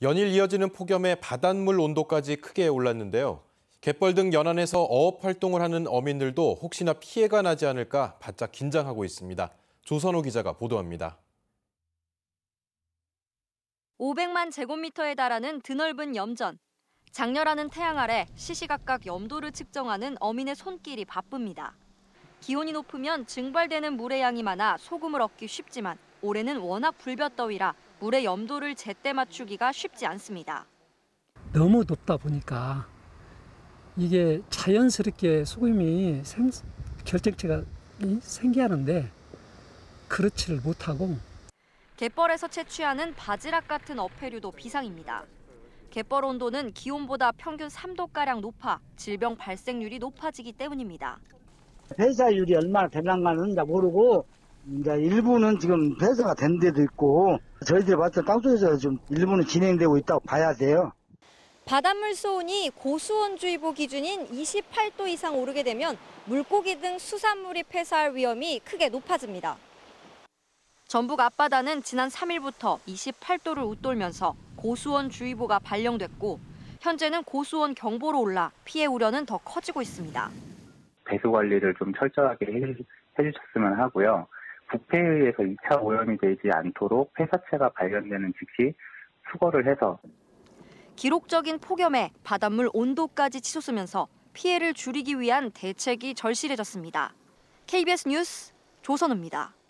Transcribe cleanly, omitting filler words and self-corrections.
연일 이어지는 폭염에 바닷물 온도까지 크게 올랐는데요. 갯벌 등 연안에서 어업 활동을 하는 어민들도 혹시나 피해가 나지 않을까 바짝 긴장하고 있습니다. 조선호 기자가 보도합니다. 500만 제곱미터에 달하는 드넓은 염전. 장렬하는 태양 아래 시시각각 염도를 측정하는 어민의 손길이 바쁩니다. 기온이 높으면 증발되는 물의 양이 많아 소금을 얻기 쉽지만 올해는 워낙 불볕더위라 물의 염도를 제때 맞추기가 쉽지 않습니다. 너무 높다 보니까 이게 자연스럽게 소금이 결정체가 생겨나는데 그렇지를 못하고 갯벌에서 채취하는 바지락 같은 어패류도 비상입니다. 갯벌 온도는 기온보다 평균 3도가량 높아 질병 발생률이 높아지기 때문입니다. 폐사율이 얼마나 될랑가는 모르고 이제 일부는 지금 폐사가 된 데도 있고 저희들이 봤을 때 땅속에서 좀 일부는 진행되고 있다고 봐야 돼요. 바닷물 수온이 고수온주의보 기준인 28도 이상 오르게 되면 물고기 등 수산물이 폐사할 위험이 크게 높아집니다. 전북 앞바다는 지난 3일부터 28도를 웃돌면서 고수온주의보가 발령됐고 현재는 고수온 경보로 올라 피해 우려는 더 커지고 있습니다. 배수 관리를 좀 철저하게 해주셨으면 하고요. 부패에 의해서 2차 오염이 되지 않도록 폐사체가 발견되는 즉시 수거를 해서 기록적인 폭염에 바닷물 온도까지 치솟으면서 피해를 줄이기 위한 대책이 절실해졌습니다. KBS 뉴스 조선우입니다.